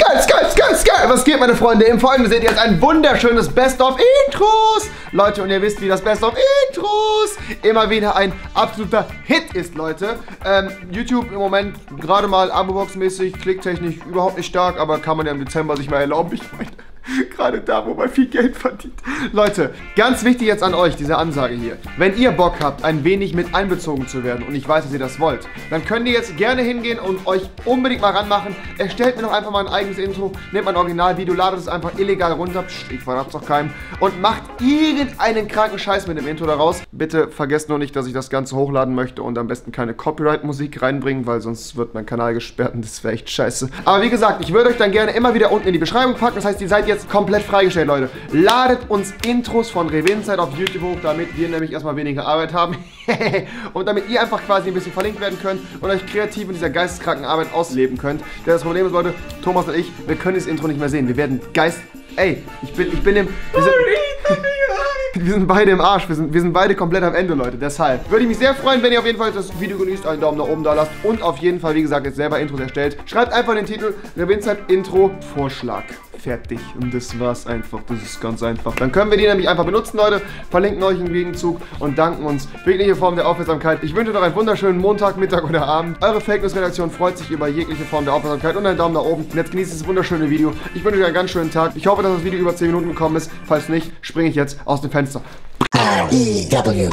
Was geht, meine Freunde? Im Folgenden seht ihr jetzt ein wunderschönes Best-of-Intros. Leute, und ihr wisst, wie das Best-of-Intros immer wieder ein absoluter Hit ist, Leute. YouTube im Moment gerade mal Abo-Box-mäßig, klicktechnisch überhaupt nicht stark, aber kann man ja im Dezember sich mal erlauben. Ich meine, gerade da, wo man viel Geld verdient. Leute, ganz wichtig jetzt an euch, diese Ansage hier. Wenn ihr Bock habt, ein wenig mit einbezogen zu werden, und ich weiß, dass ihr das wollt, dann könnt ihr jetzt gerne hingehen und euch unbedingt mal ranmachen. Erstellt mir doch einfach mal ein eigenes Intro, nehmt mein Originalvideo, ladet es einfach illegal runter, ich verrat's doch keinem, und macht irgendeinen kranken Scheiß mit dem Intro daraus. Bitte vergesst nur nicht, dass ich das Ganze hochladen möchte und am besten keine Copyright-Musik reinbringen, weil sonst wird mein Kanal gesperrt und das wäre echt scheiße. Aber wie gesagt, ich würde euch dann gerne immer wieder unten in die Beschreibung packen, das heißt, ihr seid jetzt komplett freigestellt, Leute. Ladet uns Intros von Revinzeit auf YouTube hoch, damit wir nämlich erstmal weniger Arbeit haben. Und damit ihr einfach quasi ein bisschen verlinkt werden könnt und euch kreativ in dieser geisteskranken Arbeit ausleben könnt. Denn das Problem ist, Leute, Thomas und ich, wir können das Intro nicht mehr sehen. Wir werden Ey, ich bin im... Wir sind beide im Arsch, wir sind beide komplett am Ende, Leute. Deshalb würde ich mich sehr freuen, wenn ihr auf jeden Fall das Video genießt, einen Daumen nach oben da lasst und auf jeden Fall, wie gesagt, jetzt selber Intros erstellt. Schreibt einfach den Titel Revinzeit Intro Vorschlag. Fertig. Und das war's einfach. Das ist ganz einfach. Dann können wir die nämlich einfach benutzen, Leute. Verlinken euch im Gegenzug und danken uns für jegliche Form der Aufmerksamkeit. Ich wünsche euch noch einen wunderschönen Montag, Mittag oder Abend. Eure Fake News Redaktion freut sich über jegliche Form der Aufmerksamkeit und einen Daumen nach oben. Und jetzt genießt dieses wunderschöne Video. Ich wünsche euch einen ganz schönen Tag. Ich hoffe, dass das Video über 10 Minuten gekommen ist. Falls nicht, springe ich jetzt aus dem Fenster. R-E-W-I-N-S-I-D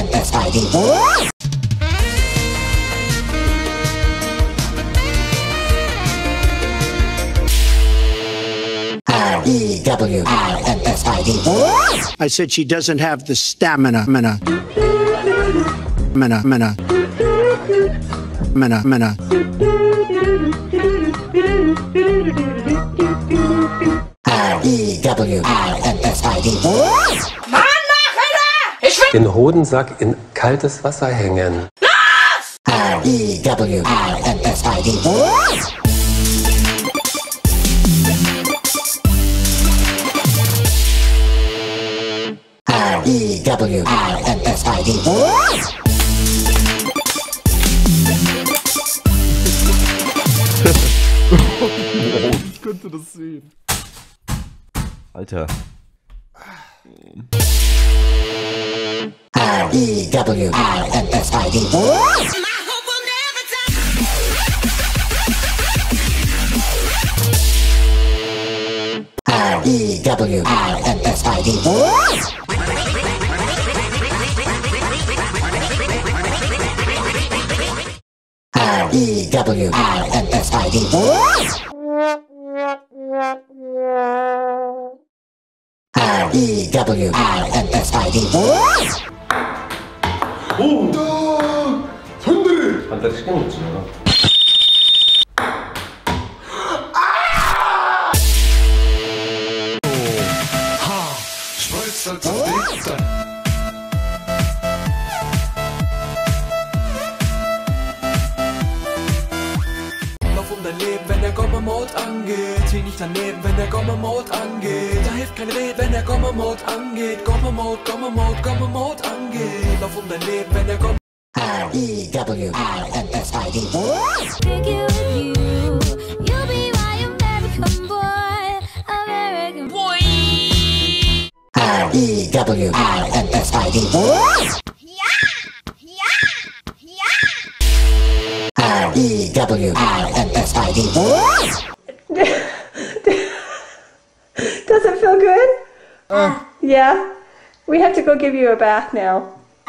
R-E-W-I-N-S-I-D I said she doesn't have the stamina. R-E-W-I-N-S-I-D Den Hodensack in kaltes Wasser hängen. R-E-W-I-N-S-I-D R-E-W-I-N-S-I-D Ich könnte das sehen. Alter. R-E-W-I-N-S-I-D R-E-W-I-N-S-I-D R-E-W-I-N-S-I-D R-E-W-I-N-S-I-D Lauf um dein Leben, wenn der Gomme-Mode angeht. Zieh nicht daneben, wenn der Gomme-Mode angeht. Da hilft keine Rede, wenn der Gomme-Mode angeht. Gomme-Mode angeht. Lauf um dein Leben, wenn der Gomme... R-E-W-I-N-S-I-D Take it with you. You'll be my American boy. American boy. R-E-W-I-N-S-I-D R-E-W-I-N-S-I-D Does it feel good? Yeah. We have to go give you a bath now.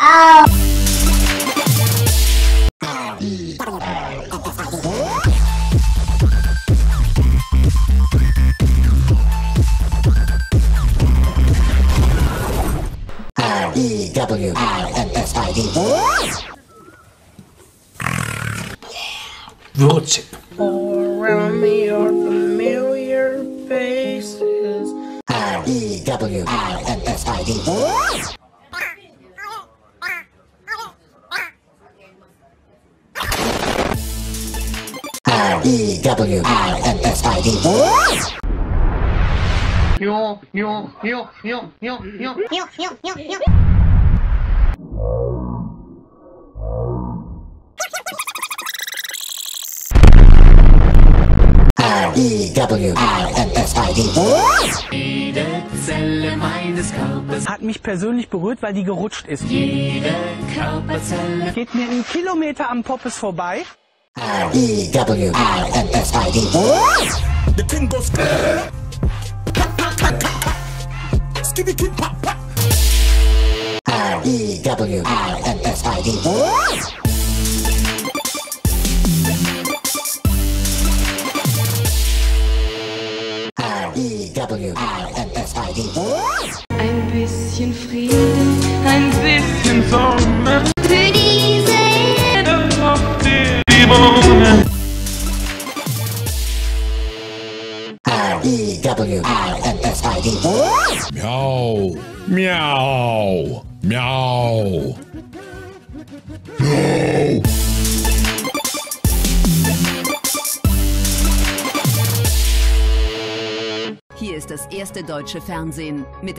R-E-W-I-N-S-I-D Würzig. Around me are familiar faces. R-E-W-I-N-S-I-D R-E-W-I-N-S-I-D Jede Zelle meines Körpers hat mich persönlich berührt, weil die gerutscht ist. Jede Körperzelle Geht mir einen Kilometer am Poppes vorbei. Ein bisschen Frieden, ein bisschen Sonne für diese Erde auf die Wohnung. Miau, miau, miau. No. Hier ist das erste deutsche Fernsehen mit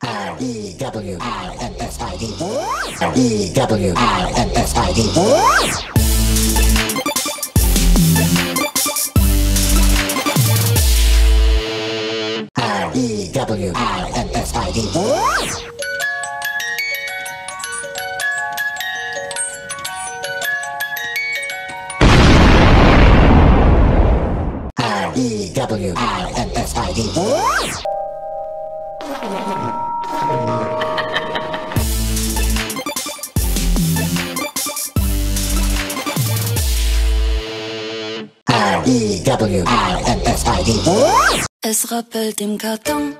Es rappelt im Karton.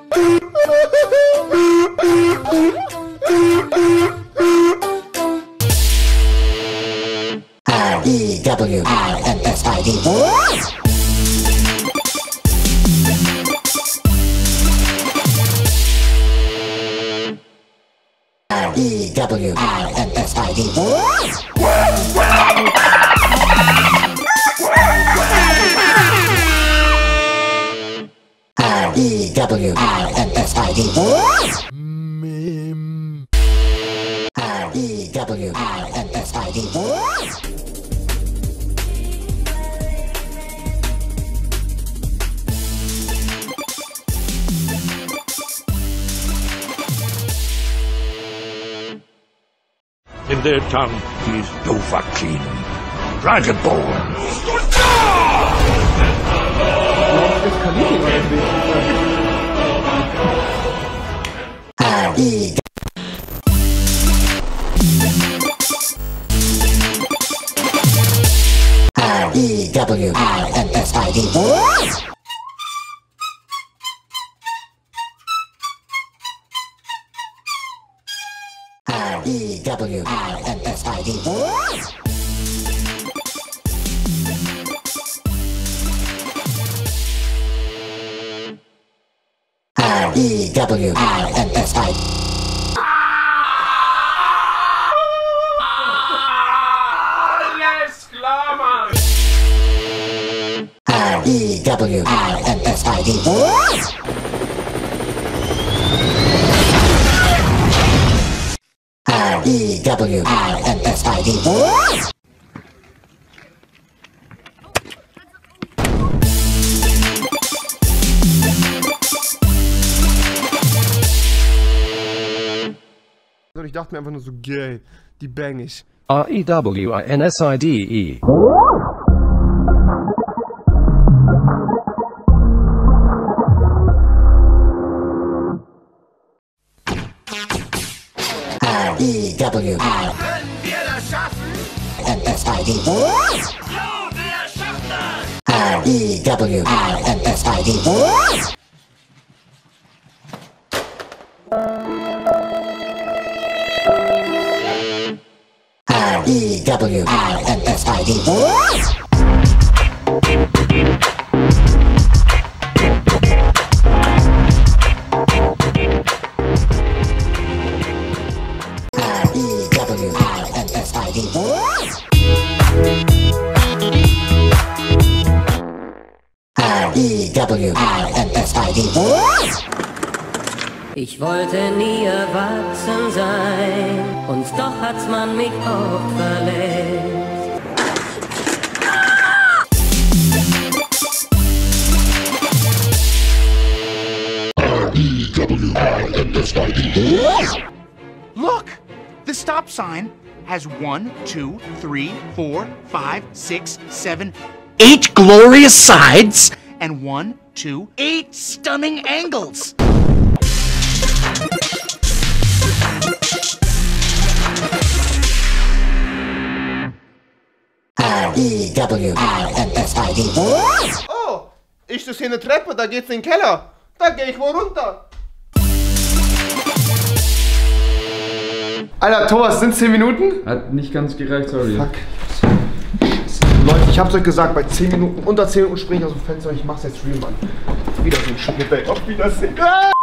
In their tongue, he's Dovahkiin, Dragonborn. Alles klar, Mann! Und ich dachte mir einfach nur so, geil, die bang ich. R-E-W-I-N-S-I-D-E. Können wir das schaffen? Jo, wir schaffen das! Ich wollte nie erwachsen sein, und doch hat's man mich oft verletzt. stop sign has 1, 2, 3, 4, 5, 6, 7, 8 glorious sides and 1, 2, 8 stunning angles. R-E-W-I-N-S-I-D. Oh, ist das hier eine Treppe? Da geht's in den Keller. Da gehe ich wohl runter. Alter, Thomas, sind 10 Minuten? Hat nicht ganz gereicht, sorry. Fuck. Leute, ich hab's euch gesagt, bei 10 Minuten, unter 10 Minuten springe ich aus dem Fenster und ich mach's jetzt real, Mann. Auf Wiedersehen, Schnitt, auf Wiedersehen.